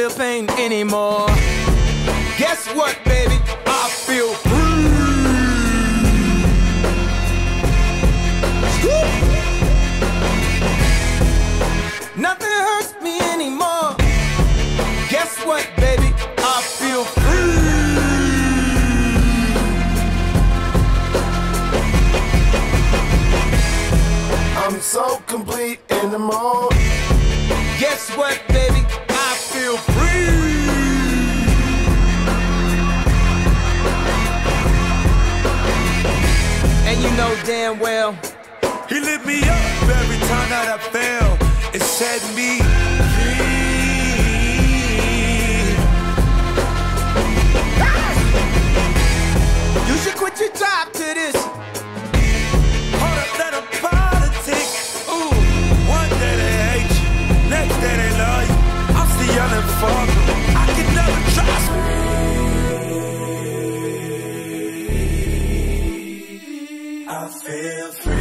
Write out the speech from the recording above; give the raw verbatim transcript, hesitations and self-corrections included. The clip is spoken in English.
feel pain anymore. Guess what, baby? I feel free. Nothing hurts me anymore. Guess what, baby? I feel free. I'm so complete in the mode. Guess what, baby? I feel free. And you know damn well, he lit me up every time that I fell. It set me free. You should quit your job to this. Hold up, let them politic. Ooh, one day they hate you, next day they love you. I'm still yelling fuck them. I can never trust me. I feel free.